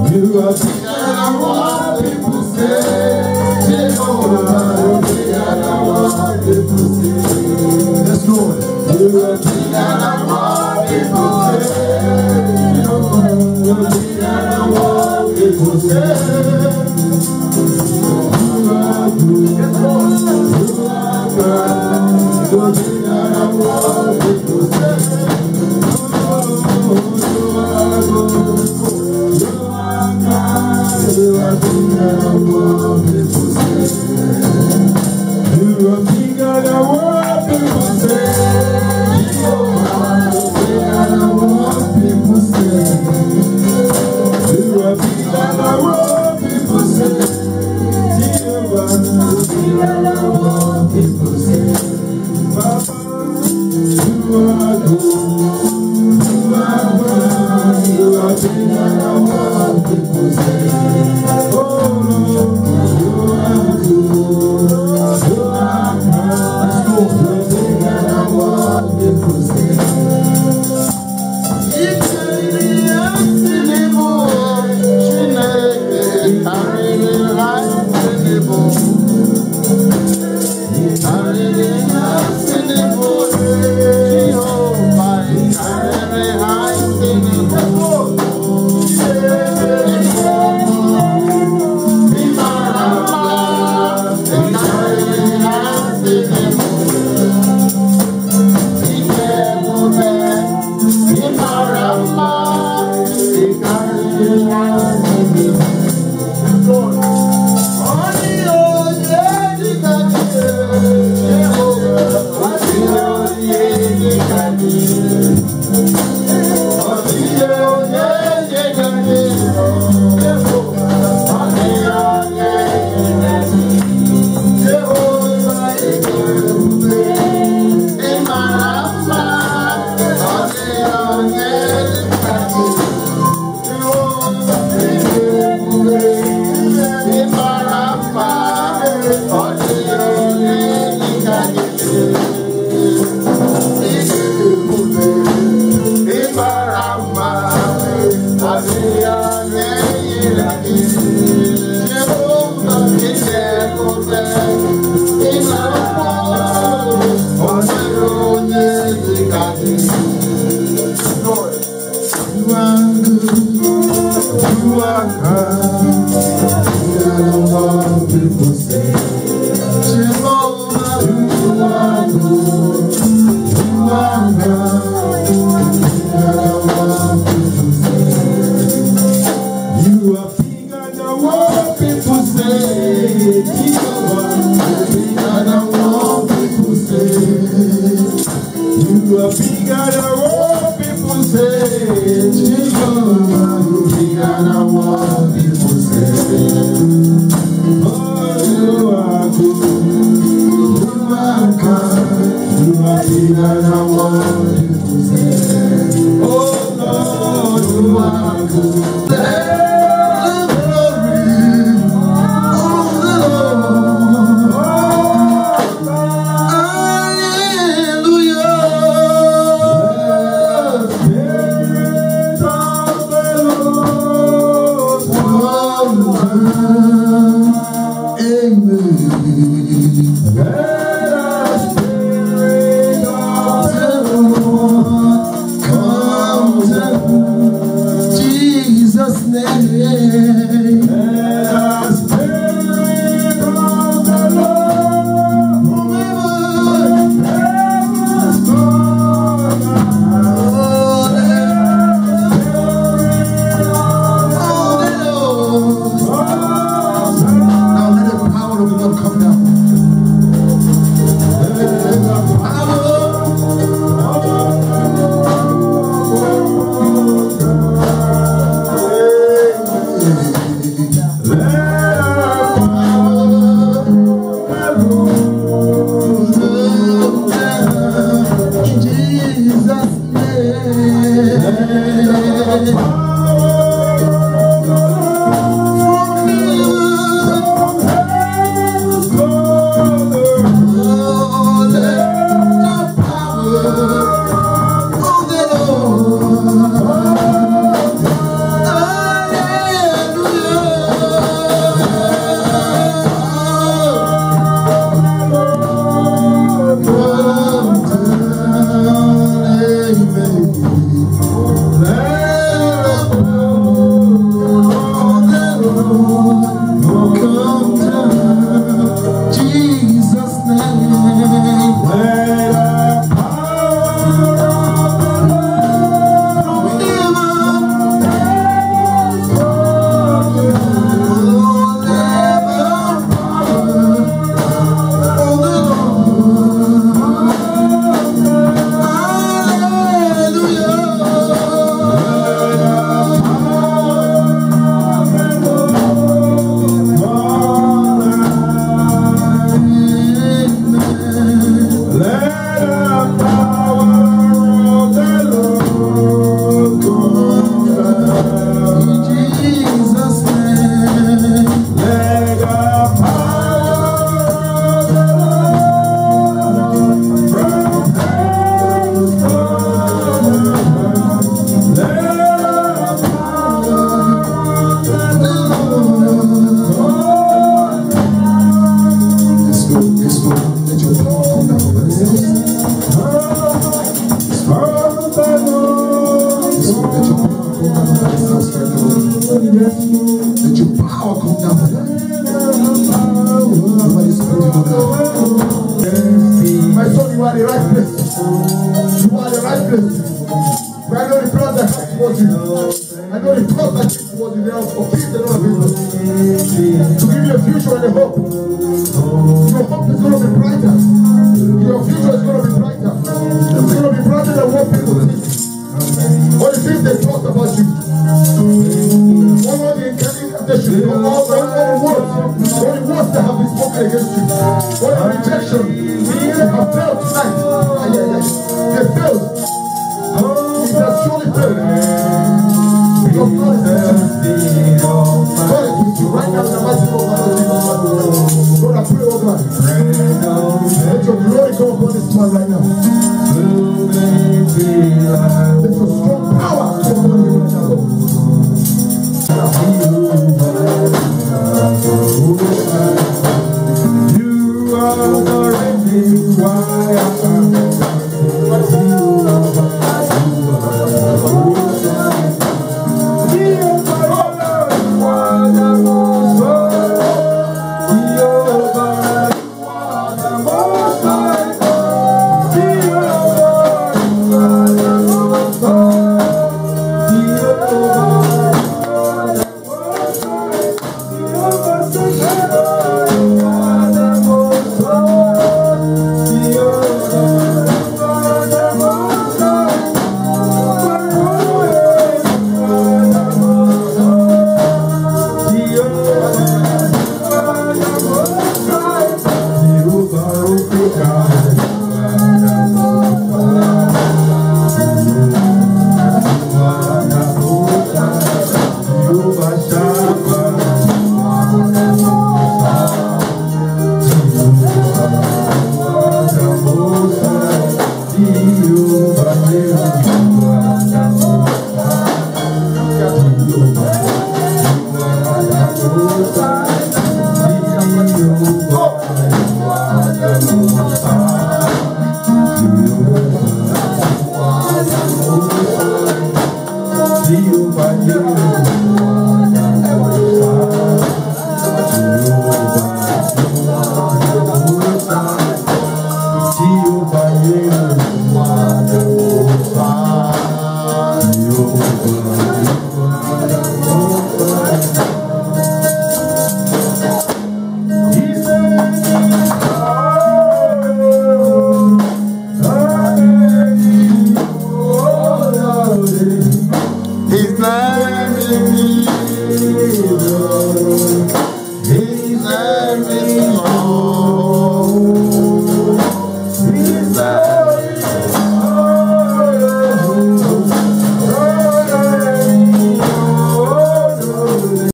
You are bigger than what people say. Jehovah, you're bigger than what people say. Yes, Lord. You are bigger than what people say. Jehovah, you're bigger than what people say. You are good. Yes, Lord. You are God. You're bigger than what people say. You are bigger than what people say. You are bigger than what people say. You are bigger than what people say. You are bigger than what people say. You are bigger than what people say. Papa, you are good. You are good. You are bigger than what people say. Let your power come down. Somebody's putting on that. My son, you are the right place. You are the right place. But I know the plans that have towards you. I know the plans that have towards you. They are for peace and all of it. To give you a future and a hope. Your hope is going to be brighter. Your future is going to be brighter. It's going to be brighter than what people think. What the things they talk about you. What are the incantations? What the words that have been spoken against you? What the rejection? They have failed tonight. They failed. It has surely failed. Because God is with you. God is with you right now in the mighty name of Jesus. Lord, I pray, oh God. Let your glory come upon this man right now. Let your strong power come upon him right now, Lord. You are the reason why I am Jehovah